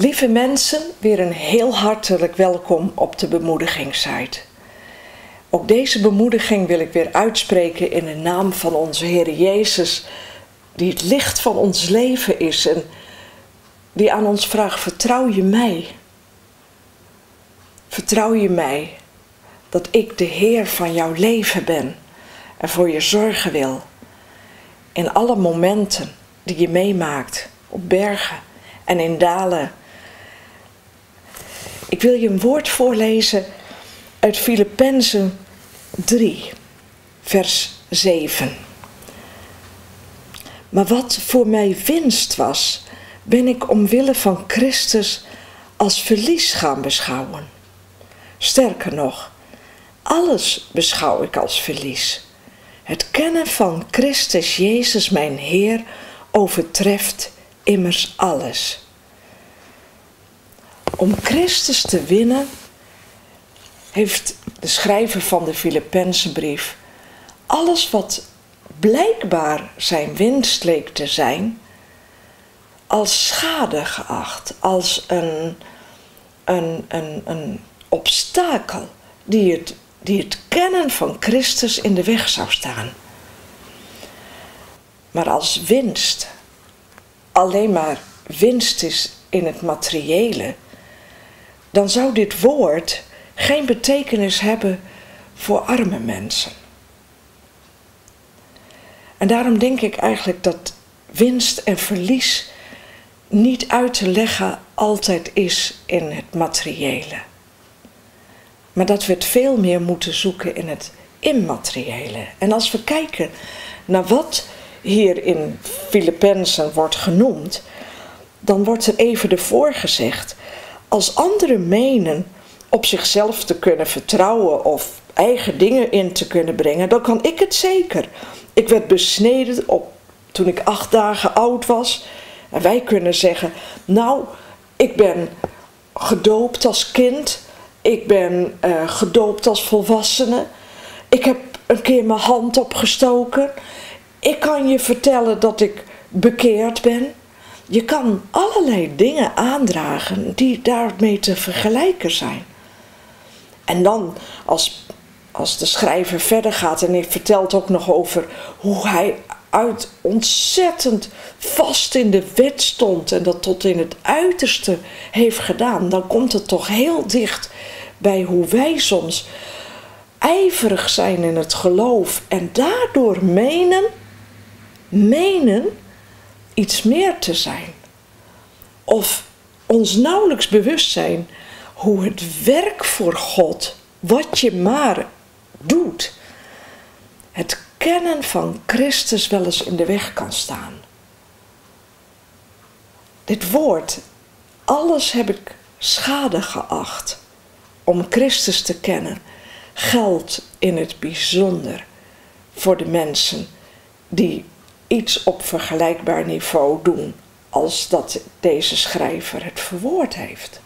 Lieve mensen, weer een heel hartelijk welkom op de bemoedigingssite. Ook deze bemoediging wil ik weer uitspreken in de naam van onze Heer Jezus, die het licht van ons leven is en die aan ons vraagt: vertrouw je mij? Vertrouw je mij dat ik de Heer van jouw leven ben en voor je zorgen wil in alle momenten die je meemaakt, op bergen en in dalen. Ik wil je een woord voorlezen uit Filippenzen 3, vers 7. Maar wat voor mij winst was, ben ik omwille van Christus als verlies gaan beschouwen. Sterker nog, alles beschouw ik als verlies. Het kennen van Christus Jezus mijn Heer overtreft immers alles. Om Christus te winnen heeft de schrijver van de Filippenzenbrief alles wat blijkbaar zijn winst leek te zijn, als schade geacht, als een obstakel die het kennen van Christus in de weg zou staan. Maar als winst alleen maar winst is in het materiële, dan zou dit woord geen betekenis hebben voor arme mensen. En daarom denk ik eigenlijk dat winst en verlies niet uit te leggen altijd is in het materiële. Maar dat we het veel meer moeten zoeken in het immateriële. En als we kijken naar wat hier in Filippenzen wordt genoemd, dan wordt er even ervoor gezegd: als anderen menen op zichzelf te kunnen vertrouwen of eigen dingen in te kunnen brengen, dan kan ik het zeker. Ik werd besneden toen ik 8 dagen oud was. En wij kunnen zeggen: nou, ik ben gedoopt als kind. Ik ben gedoopt als volwassene. Ik heb een keer mijn hand opgestoken. Ik kan je vertellen dat ik bekeerd ben. Je kan allerlei dingen aandragen die daarmee te vergelijken zijn. En dan, als de schrijver verder gaat en hij vertelt ook nog over hoe hij ontzettend vast in de wet stond en dat tot in het uiterste heeft gedaan, dan komt het toch heel dicht bij hoe wij soms ijverig zijn in het geloof en daardoor menen iets meer te zijn. Of ons nauwelijks bewust zijn hoe het werk voor God, wat je maar doet, het kennen van Christus wel eens in de weg kan staan. Dit woord, alles heb ik schade geacht om Christus te kennen, geldt in het bijzonder voor de mensen die iets op vergelijkbaar niveau doen als dat deze schrijver het verwoord heeft.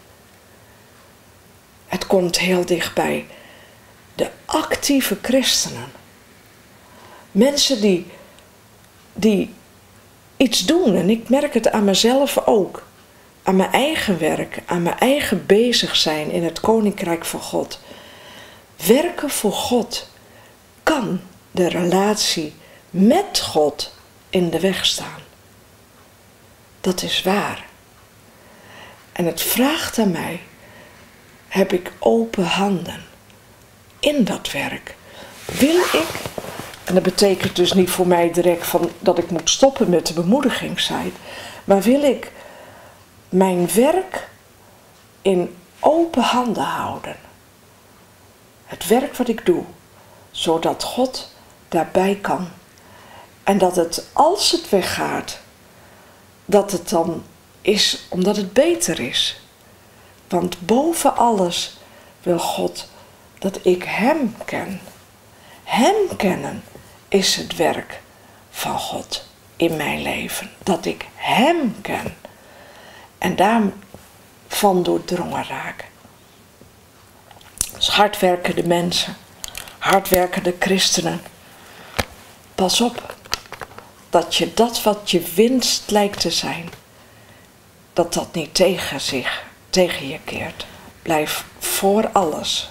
Het komt heel dichtbij de actieve christenen. Mensen die iets doen, en ik merk het aan mezelf ook, aan mijn eigen werk, aan mijn eigen bezig zijn in het Koninkrijk van God. Werken voor God kan de relatie met God in de weg staan. Dat is waar. En het vraagt aan mij: heb ik open handen in dat werk? Wil ik, en dat betekent dus niet voor mij direct dat ik moet stoppen met de bemoedigingssite, maar wil ik mijn werk in open handen houden? Het werk wat ik doe, zodat God daarbij kan. En dat het, als het weggaat, dat het dan is omdat het beter is. Want boven alles wil God dat ik Hem ken. Hem kennen is het werk van God in mijn leven. Dat ik Hem ken. En daarvan doordrongen raak. Dus hardwerkende mensen, hardwerkende christenen. Pas op dat je dat wat je winst lijkt te zijn, dat dat niet tegen je keert. Blijf voor alles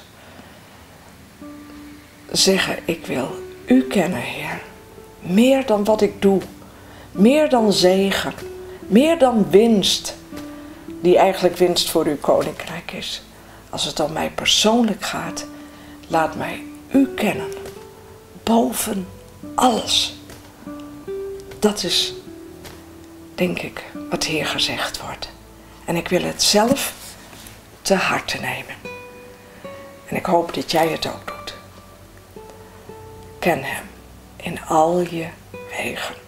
zeggen, ik wil u kennen, Heer. Meer dan wat ik doe. Meer dan zegen. Meer dan winst. Die eigenlijk winst voor uw koninkrijk is. Als het om mij persoonlijk gaat, laat mij u kennen. Boven alles. Dat is, denk ik, wat hier gezegd wordt. En ik wil het zelf te harte nemen. En ik hoop dat jij het ook doet. Ken hem in al je wegen.